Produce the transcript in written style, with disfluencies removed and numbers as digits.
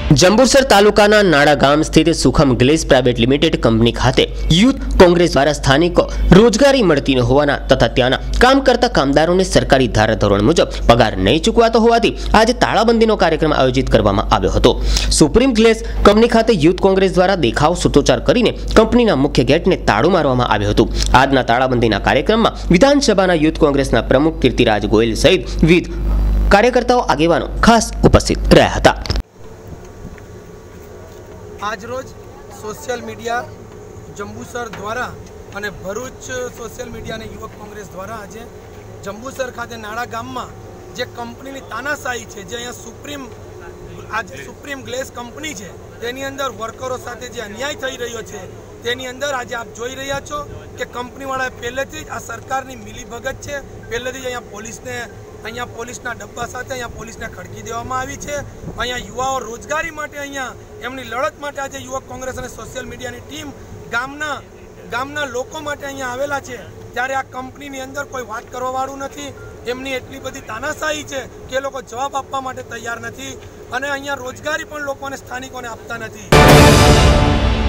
जंबूसर तालुकाना नाड़ा गाम स्थित सुखम ग्लेस प्राइवेट लिमिटेड कंपनी खाते यूथ कांग्रेस द्वारा स्थानिको रोजगारी मळती न होवाना तथा त्याना काम करता कामदारोने सरकारी धाराधोरण मुजब पगार नहीं चूकवातो होवाथी आज ताळाबंधीनो कार्यक्रम आयोजित करवामां आव्यो हतो। सुप्रीम ग्लेस कंपनी खाते यूथ कांग्रेस द्वारा देखाव सूत्रोच्चार करीने कंपनीना मुख्य गेटने ताळું मारवामां આવ્યું હતું। આજના તાળાબંધીના કાર્યક્રમમાં વિધાનસભાના यूथ कांग्रेसના प्रमुख कीर्तिराज गोयल सहित विविध कार्यकर्ताओं આગેવાનો खास उपस्थित રહ્યા હતા। आज रोज सोशल मीडिया जंबूसर द्वारा अने भरूच सोशल मीडिया ने युवक कांग्रेस द्वारा आज जंबूसर खाते नाड़ा गाम में जे कंपनी की तानाशाही है, जे अहींया सुप्रीम ग्लेस कंपनी है तेनी अंदर वर्करो साथे जे अन्याय थई रह्यो छे तेनी अंदर आज आप जोई रह्या छो कि कंपनी वाळाए पहेलेथी ज आ सरकारनी मिलीभगत छे। पहेलेथी ज अहींया पोलीसने अहींया पोलीसना डब्बा साथे अहींया पोलीसने खड़की देवामां आवी छे। अहींया युवाओ रोजगारी माटे अहींया एमनी लड़त माटे आज युवक कांग्रेस अने सोशल मीडियानी टीम गामना लोको माटे अहींया आवेला छे, त्यारे आ कंपनीनी अंदर कोई वात करवा वाळुं नथी। एमनी एटली बधी तानाशाही छे के ए लोको जवाब आपवा माटे तैयार नथी अने अहींया रोजगारी पण लोकोने स्थानिकोने आपता नथी।